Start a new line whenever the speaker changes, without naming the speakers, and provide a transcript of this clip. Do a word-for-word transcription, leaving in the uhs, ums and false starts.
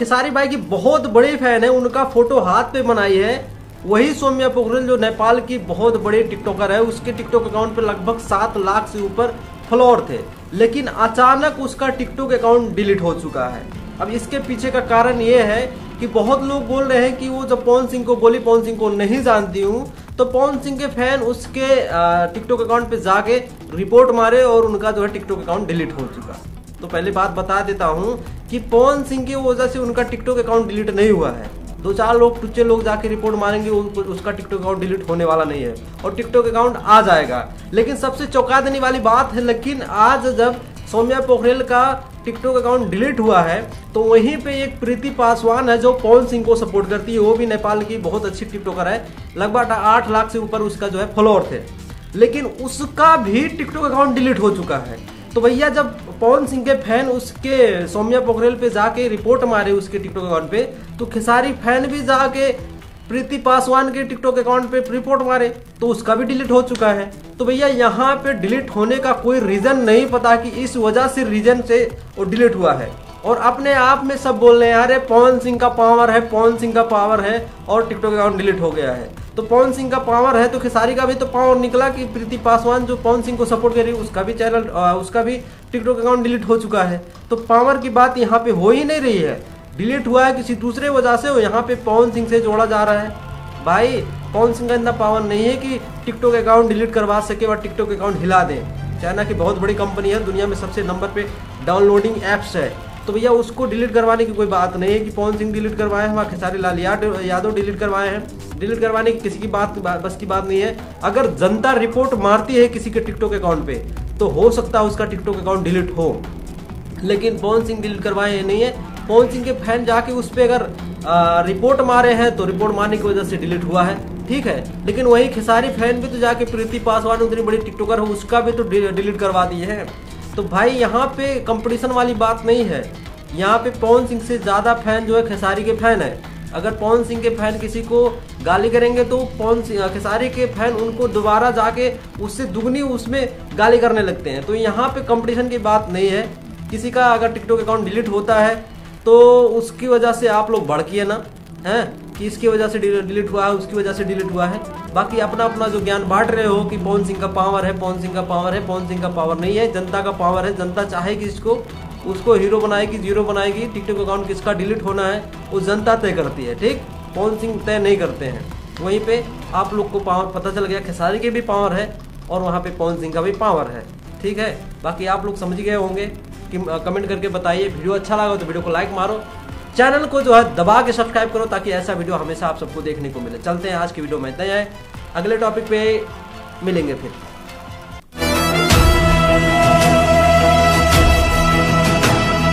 खेसारी भाई की बहुत बड़ी फैन है, उनका फोटो हाथ पे बनाई है। वही सौम्या पोखरेल जो नेपाल की बहुत बड़ी टिकटॉकर है, उसके टिकटॉक अकाउंट पे लगभग सात लाख से ऊपर फॉलोअर थे, लेकिन अचानक उसका टिकटॉक अकाउंट डिलीट हो चुका है। अब इसके पीछे का कारण ये है कि बहुत लोग बोल रहे हैं कि वो जब पवन सिंह को बोली, पवन सिंह को नहीं जानती हूँ, तो पवन सिंह के फैन उसके टिकटॉक अकाउंट पे जाके रिपोर्ट मारे और उनका जो है टिकटॉक अकाउंट डिलीट हो चुका। तो पहले बात बता देता हूँ कि पवन सिंह की वजह से उनका टिकटॉक अकाउंट डिलीट नहीं हुआ है। दो चार लोग टुच्चे लोग जाके रिपोर्ट मारेंगे, उसका टिकटॉक अकाउंट डिलीट होने वाला नहीं है और टिकटॉक अकाउंट आ जाएगा। लेकिन सबसे चौंका देने वाली बात है, लेकिन आज जब सौम्या पोखरेल का टिकटॉक अकाउंट डिलीट हुआ है तो वहीं पे एक प्रीति पासवान है जो पवन सिंह को सपोर्ट करती है, वो भी नेपाल की बहुत अच्छी टिकटॉकर है, लगभग आठ लाख से ऊपर उसका जो है फॉलोअर थे, लेकिन उसका भी टिकटॉक अकाउंट डिलीट हो चुका है। तो भैया जब पवन सिंह के फैन उसके सौम्या पोखरेल पे जाके रिपोर्ट मारे उसके टिकटॉक अकाउंट पे, तो खेसारी फैन भी जाके प्रीति पासवान के टिकटॉक अकाउंट पे रिपोर्ट मारे तो उसका भी डिलीट हो चुका है। तो भैया यहाँ पे डिलीट होने का कोई रीजन नहीं पता कि इस वजह से रीजन से वो डिलीट हुआ है, और अपने आप में सब बोल रहे हैं अरे पवन सिंह का पावर है, पवन सिंह का पावर है और टिकटॉक अकाउंट डिलीट हो गया है। तो पवन सिंह का पावर है तो खेसारी का भी तो पावर निकला कि प्रीति पासवान जो पवन सिंह को सपोर्ट कर रही है उसका भी चैनल, उसका भी टिकटॉक अकाउंट डिलीट हो चुका है। तो पावर की बात यहाँ पे हो ही नहीं रही है, डिलीट हुआ है किसी दूसरे वजह से, यहाँ पे पवन सिंह से जोड़ा जा रहा है। भाई पवन सिंह का इतना पावर नहीं है कि टिकटॉक अकाउंट डिलीट करवा सके और टिकटॉक अकाउंट हिला दे। चाइना की बहुत बड़ी कंपनी है, दुनिया में सबसे नंबर पे डाउनलोडिंग ऐप्स है, तो भैया उसको डिलीट करवाने की कोई बात नहीं है कि पवन सिंह डिलीट करवाए हैं, वहाँ खेसारी लाल यादव डिलीट करवाए हैं। डिलीट करवाने की किसी की बात बस की बात नहीं है। अगर जनता रिपोर्ट मारती है किसी के टिकटॉक अकाउंट पे तो हो सकता है उसका टिकटॉक अकाउंट डिलीट हो, लेकिन पवन सिंह डिलीट करवाए नहीं है। पवन सिंह के फैन जाके उस पर अगर आ, रिपोर्ट मारे हैं तो रिपोर्ट मारने की वजह से डिलीट हुआ है, ठीक है। लेकिन वही खेसारी फैन भी तो जाके प्रीति पासवान उतनी बड़ी टिकटॉकर है, उसका भी तो डिलीट करवा दिए हैं। तो भाई यहाँ पे कंपटीशन वाली बात नहीं है, यहाँ पे पवन सिंह से ज़्यादा फैन जो है खेसारी के फैन है। अगर पवन सिंह के फैन किसी को गाली करेंगे तो पवन सिंह खेसारी के फैन उनको दोबारा जाके उससे दुगनी उसमें गाली करने लगते हैं। तो यहाँ पे कंपटीशन की बात नहीं है। किसी का अगर टिकटॉक अकाउंट डिलीट होता है तो उसकी वजह से आप लोग भड़किए ना, हैं कि इसकी वजह से डिलीट हुआ है, उसकी वजह से डिलीट हुआ है। बाकी अपना अपना जो ज्ञान बांट रहे हो कि पवन सिंह का पावर है, पवन सिंह का पावर है, पवन सिंह का पावर नहीं है, जनता का पावर है। जनता चाहेगी इसको, उसको हीरो बनाएगी, जीरो बनाएगी। टिकटॉक अकाउंट किसका डिलीट होना है वो जनता तय करती है, ठीक। पवन सिंह तय नहीं करते हैं। वहीं पे आप लोग को पावर पता चल गया, खेसारी के भी पावर है और वहाँ पे पवन सिंह का भी पावर है, ठीक है। बाकी आप लोग समझ गए होंगे कि कमेंट करके बताइए। वीडियो अच्छा लगा तो वीडियो को लाइक मारो, चैनल को जो है दबा के सब्सक्राइब करो ताकि ऐसा वीडियो हमेशा आप सबको देखने को मिले। चलते हैं आज की वीडियो में इतना ही है, अगले टॉपिक पे मिलेंगे फिर।